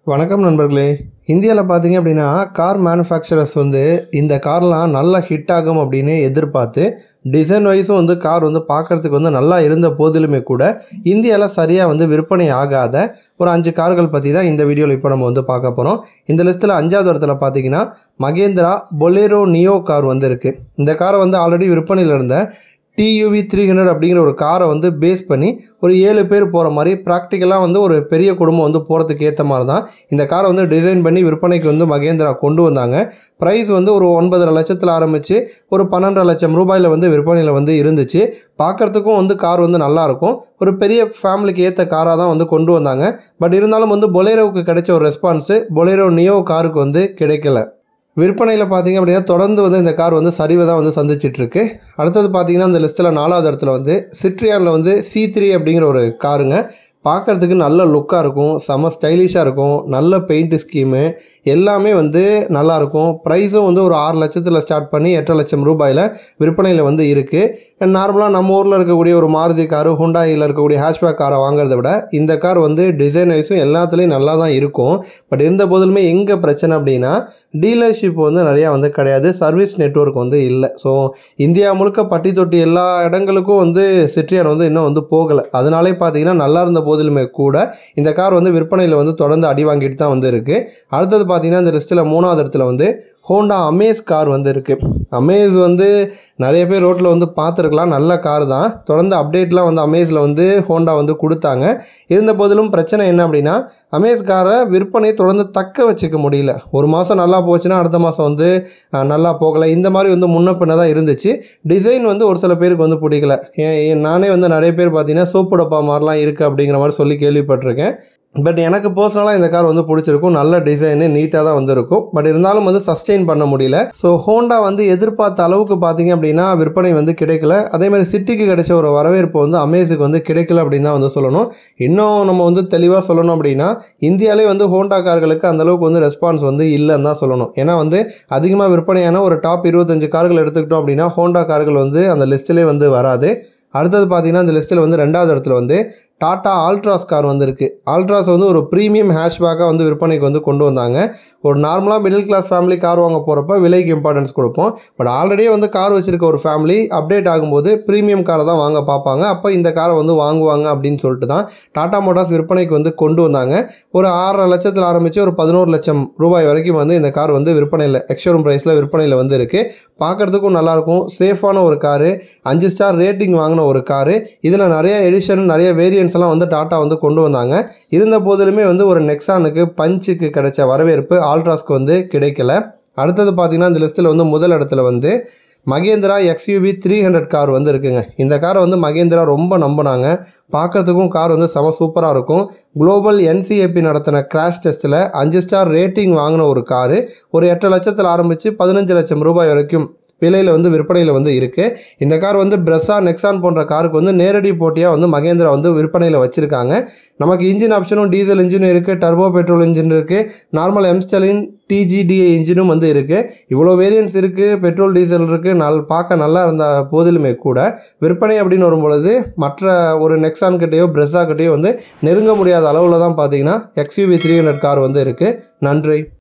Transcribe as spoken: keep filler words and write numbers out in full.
வணக்கம் நண்பர்களே. இந்தியாவில் பார்த்தீங்க அப்படின்னா கார் மேனுஃபேக்சரர்ஸ் வந்து இந்த கார்லாம் நல்லா ஹிட் ஆகும் அப்படின்னு எதிர்பார்த்து டிசைன் வைஸும் வந்து கார் வந்து பார்க்குறதுக்கு வந்து நல்லா இருந்த போதிலுமே கூட இந்தியாவில் சரியாக வந்து விற்பனை ஆகாத ஒரு அஞ்சு கார்கள் பற்றி தான் இந்த வீடியோவில் இப்போ நம்ம வந்து பார்க்க போகிறோம். இந்த லிஸ்ட்டில் அஞ்சாவது இடத்துல பார்த்தீங்கன்னா மகேந்திரா பொலேரோ நியோ கார் வந்து இருக்குது. இந்த காரை வந்து ஆல்ரெடி விற்பனையில் இருந்த டியூவி த்ரீ ஹண்ட்ரட் அப்படிங்கிற ஒரு காரை வந்து பேஸ் பண்ணி ஒரு ஏழு பேர் போகிற மாதிரி ப்ராக்டிக்கலாக வந்து ஒரு பெரிய குடும்பம் வந்து போகிறதுக்கு ஏற்ற மாதிரி தான் இந்த காரை வந்து டிசைன் பண்ணி விற்பனைக்கு வந்து மகேந்திரா கொண்டு வந்தாங்க. ப்ரைஸ் வந்து ஒரு ஒன்பதரை லட்சத்தில் ஆரம்பித்து ஒரு பன்னெண்டரை லட்சம் ரூபாயில் வந்து விற்பனையில் வந்து இருந்துச்சு. பார்க்குறதுக்கும் வந்து கார் வந்து நல்லாயிருக்கும். ஒரு பெரிய ஃபேமிலிக்கு ஏற்ற காராக தான் வந்து கொண்டு வந்தாங்க. பட் இருந்தாலும் வந்து பொலேரோவுக்கு கிடைச்ச ஒரு ரெஸ்பான்ஸு பொலேரோ நியோ காருக்கு வந்து கிடைக்கல. விற்பனையில் பார்த்தீங்க அப்படின்னா தொடர்ந்து வந்து இந்த கார் வந்து சரிவை தான் வந்து சந்திச்சிட்ருக்கு. அடுத்தது பார்த்தீங்கன்னா இந்த லிஸ்ட்டில் நாலாவது இடத்துல வந்து சிட்ரியானில் வந்து சி த்ரீ அப்படிங்கிற ஒரு காருங்க. பார்க்குறதுக்கு நல்ல லுக்காக இருக்கும், செம்ம ஸ்டைலிஷாக இருக்கும், நல்ல பெயிண்ட் ஸ்கீமு எல்லாமே வந்து நல்லாயிருக்கும். ப்ரைஸும் வந்து ஒரு ஆறு லட்சத்தில் ஸ்டார்ட் பண்ணி எட்டரை லட்சம் ரூபாயில் விற்பனையில் வந்து இருக்குது. நார்மலாக நம்ம ஊரில் இருக்கக்கூடிய ஒரு மாருதி காரு, ஹுண்டாயில் இருக்கக்கூடிய ஹேஷ்பேக் காரை வாங்குறத விட இந்த கார் வந்து டிசைன் வைஸும் எல்லாத்துலேயும் நல்லா தான் இருக்கும். பட் இருந்த போதிலுமே எங்கே பிரச்சனை அப்படின்னா டீலர்ஷிப் வந்து நிறையா வந்து கிடையாது, சர்வீஸ் நெட்வொர்க் வந்து இல்லை. ஸோ இந்தியா முழுக்க பட்டி தொட்டி எல்லா இடங்களுக்கும் வந்து சிட்ரியான் வந்து இன்னும் வந்து போகலை. அதனாலே பார்த்தீங்கன்னா நல்லா இருந்த போதிலுமே கூட இந்த கார் வந்து விற்பனையில் வந்து தொடர்ந்து அடி வாங்கிட்டு தான் வந்து இருக்குது. அடுத்தது பார்த்தீங்கன்னா இந்த லிஸ்ட்டில் மூணாவது இடத்துல வந்து ஹோண்டா அமேஸ் கார் வந்து இருக்குது. அமேஸ் வந்து நிறைய பேர் ரோட்டில் வந்து பார்த்துருக்கலாம், நல்ல கார் தான். தொடர்ந்து அப்டேட்லாம் வந்து அமேஸில் வந்து ஹோண்டா வந்து கொடுத்தாங்க. இருந்த போதிலும் பிரச்சனை என்ன அப்படின்னா அமேஸ் காரை விற்பனை தொடர்ந்து தக்க வச்சுக்க முடியல. ஒரு மாதம் நல்லா போச்சுன்னா அடுத்த மாதம் வந்து நல்லா போகலை. இந்த மாதிரி வந்து முன்ன பின்ன தான் இருந்துச்சு. டிசைன் வந்து ஒரு சில பேருக்கு வந்து பிடிக்கல. ஏன் நானே வந்து நிறைய பேர் பார்த்தீங்கன்னா சோப்பு டப்பா மாதிரிலாம் இருக்குது அப்படிங்கிற மாதிரி சொல்லி கேள்விப்பட்டிருக்கேன். பட் எனக்கு பர்சனலாக இந்த கார் வந்து பிடிச்சிருக்கும். நல்ல டிசைனு, நீட்டாக தான் வந்து இருக்கும். பட் இருந்தாலும் வந்து சஸ்டெயின் பண்ண முடியல. ஸோ ஹோண்டா வந்து எதிர்பார்த்த அளவுக்கு பார்த்தீங்க அப்படின்னா விற்பனை வந்து கிடைக்கல. அதேமாதிரி சிட்டிக்கு கிடைச்ச ஒரு வரவேற்பு வந்து அமேஸுக்கு வந்து கிடைக்கல அப்படின்னு தான் வந்து சொல்லணும். இன்னும் நம்ம வந்து தெளிவாக சொல்லணும் அப்படின்னா இந்தியாவிலே வந்து ஹோண்டா கார்களுக்கு அந்தளவுக்கு வந்து ரெஸ்பான்ஸ் வந்து இல்லைன்னு தான் சொல்லணும். ஏன்னா வந்து அதிகமாக விற்பனையான ஒரு டாப் இருபத்தஞ்சு கார்கள் எடுத்துக்கிட்டோம் அப்படின்னா ஹோண்டா கார்கள் வந்து அந்த லிஸ்ட்டிலே வந்து வராது. அடுத்தது பார்த்தீங்கன்னா இந்த லிஸ்ட்டில் வந்து ரெண்டாவது இடத்துல வந்து டாட்டா ஆல்ட்ராஸ் கார் வந்து இருக்குது. ஆல்ட்ராஸ் வந்து ஒரு ப்ரீமியம் ஹேஷ்பேக்காக வந்து விற்பனைக்கு வந்து கொண்டு வந்தாங்க. ஒரு நார்மலாக மிடில் கிளாஸ் ஃபேமிலி கார் வாங்க போகிறப்ப விலைக்கு இம்பார்ட்டன்ஸ் கொடுப்போம். பட் ஆல்ரெடியே வந்து கார் வச்சுருக்க ஒரு ஃபேமிலி அப்டேட் ஆகும்போது ப்ரீமியம் காரை தான் வாங்க பார்ப்பாங்க. அப்போ இந்த காரை வந்து வாங்குவாங்க அப்படின்னு சொல்லிட்டு தான் டாடா மோட்டார்ஸ் விற்பனைக்கு வந்து கொண்டு வந்தாங்க. ஒரு ஆறரை லட்சத்தில் ஆரம்பித்து ஒரு பதினோரு லட்சம் ரூபாய் வரைக்கும் வந்து இந்த கார் வந்து விற்பனையில் எக்ஸ்ஷோரூம் ப்ரைஸில் விற்பனையில் வந்து இருக்குது. பார்க்குறதுக்கும் நல்லாயிருக்கும், சேஃபான ஒரு காரு, அஞ்சு ஸ்டார் ரேட்டிங் வாங்கின ஒரு காரு. இதில் நிறைய எடிஷன், நிறைய வேரியன்ட்ஸ் எல்லாம் வந்து டாட்டா வந்து கொண்டு வந்தாங்க. இருந்த போதிலுமே வந்து ஒரு நெக்ஸானுக்கு, பஞ்சுக்கு கிடைச்ச வரவேற்பு ஆல்ட்ராஸ்க்கு வந்து கிடைக்கல. அடுத்தது பார்த்தீங்கன்னா இந்த லிஸ்ட்டில் வந்து முதல் இடத்துல வந்து Mahindra XUV three hundred car வந்து இருக்குங்க. இந்த காரை வந்து மகேந்திரா ரொம்ப நம்பினாங்க. பார்க்குறதுக்கும் கார் வந்து செம சூப்பராக இருக்கும். குளோபல் என்சிஏபி நடத்தின கிராஷ் டெஸ்ட்டில் அஞ்சு ஸ்டார் ரேட்டிங் வாங்கின ஒரு காரு. ஒரு எட்டு லட்சத்தில் ஆரம்பித்து பதினஞ்சு லட்சம் ரூபாய் வரைக்கும் விலையில் வந்து விற்பனையில் வந்து இருக்குது. இந்த கார் வந்து பிரெஸ்ஸா, நெக்ஸான் போன்ற காருக்கு வந்து நேரடி போட்டியாக வந்து மகேந்திரா வந்து விற்பனையில் வச்சுருக்காங்க. நமக்கு இன்ஜின் ஆப்ஷனும் டீசல் இன்ஜினும் இருக்குது, டர்போ பெட்ரோல் இன்ஜின் இருக்குது, நார்மல் எம்ஸ்டலின் டிஜிடிஏ இன்ஜினும் வந்து இருக்குது. இவ்வளோ வேரியன்ட்ஸ் இருக்குது, பெட்ரோல் டீசல் இருக்குது. நல் பார்க்க நல்லா இருந்த போதிலுமே கூட விற்பனை அப்படின்னு வரும்பொழுது மற்ற ஒரு நெக்ஸான் கிட்டேயோ பிரெஸ்ஸா கிட்டேயோ வந்து நெருங்க முடியாத அளவில் தான் பார்த்தீங்கன்னா எக்ஸ்யூவி த்ரீ ஹண்ட்ரட் கார் வந்து இருக்குது. நன்றி.